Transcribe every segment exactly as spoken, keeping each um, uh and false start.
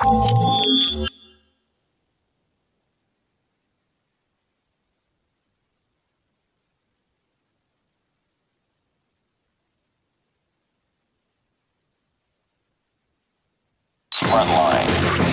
Front line.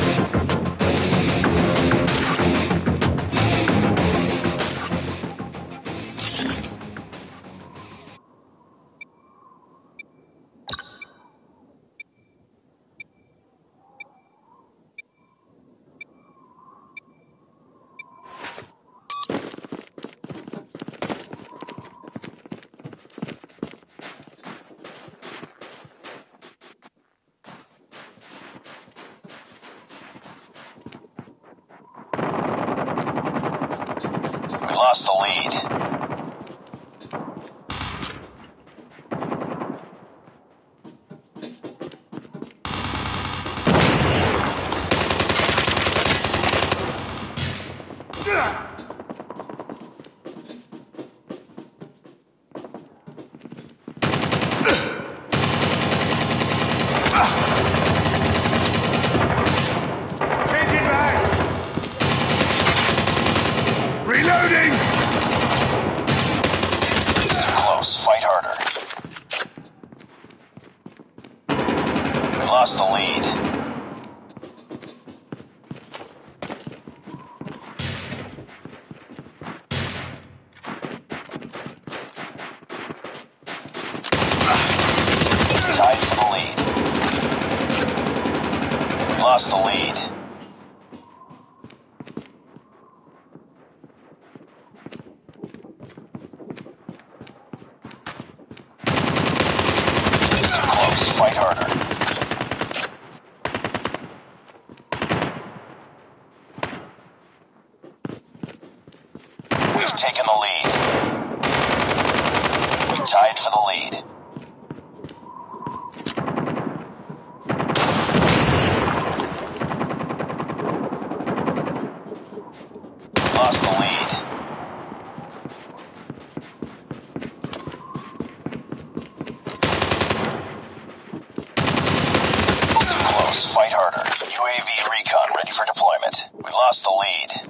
Lost the lead. Changing back. Reloading. Fight harder. We lost the lead. Tied for the lead. We lost the lead. Fight harder. We've taken the lead. We tied for the lead. Lost the lead. Fight harder. U A V recon ready for deployment. We lost the lead.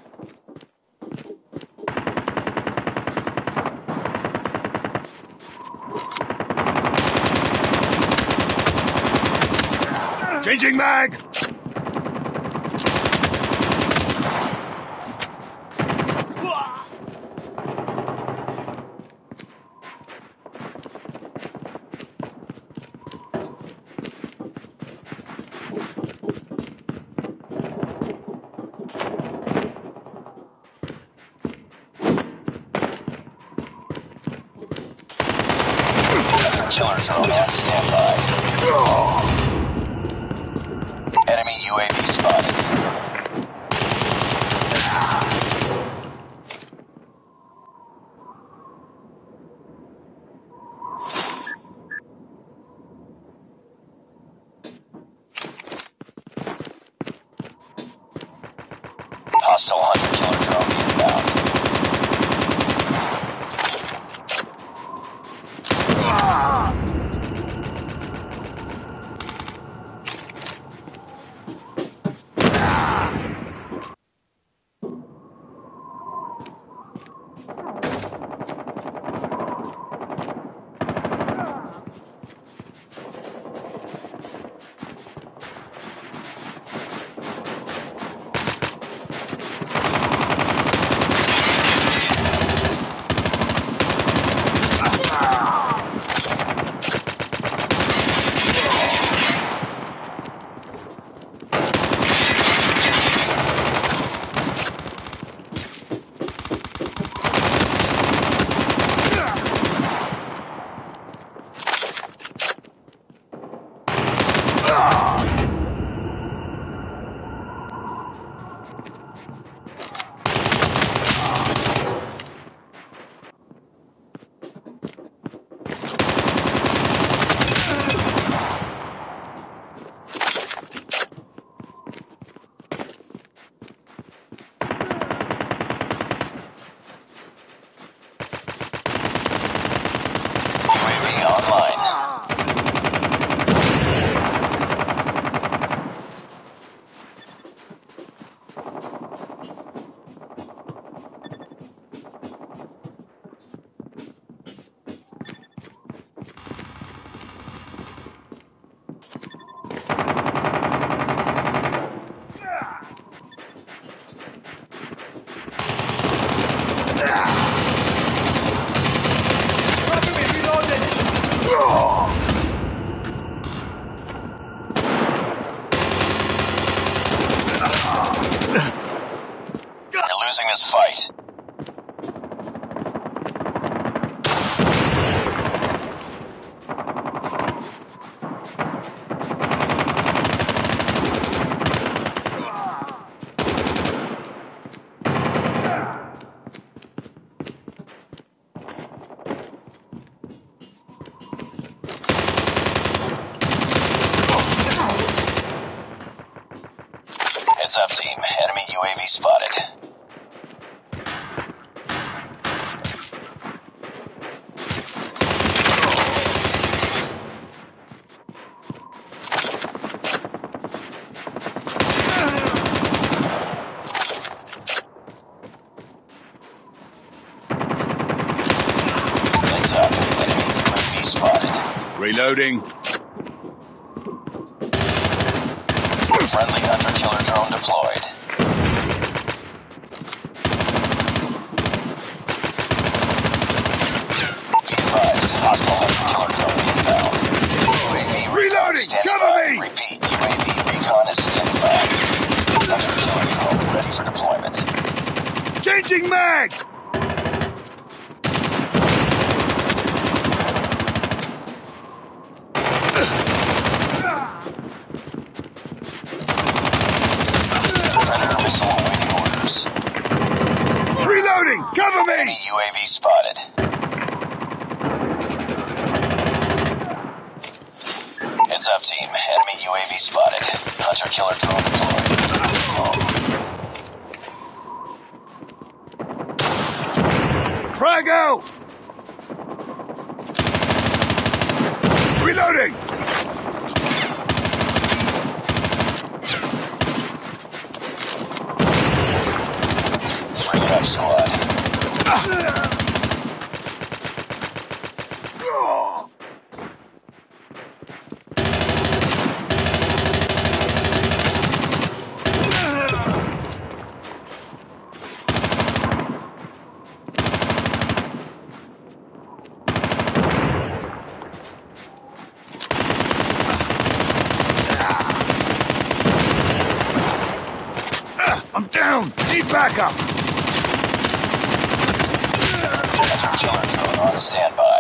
Changing mag. Killer drone on standby. Enemy U A V spotted. Hostile hunter killer drone inbound. us fight. Heads up, team. Enemy U A V spotted. Heads up. Enemy U A V spotted. Reloading. Friendly hunter-killer drone deployed. Be advised, hostile hunter-killer drone inbound. U A V recon Reloading! standing Cover by. me! Repeat, U A V recon is standing by. Hunter-killer drone ready for deployment. Changing mag! Predator missile awaiting orders. Reloading! Cover Enemy me! U A V spotted. Heads up, team. Enemy U A V spotted. Hunter-killer drone deployed. Frag out! Reloading! Bring it up, squad. I'm down! Need backup! Hunter-killer drone on standby.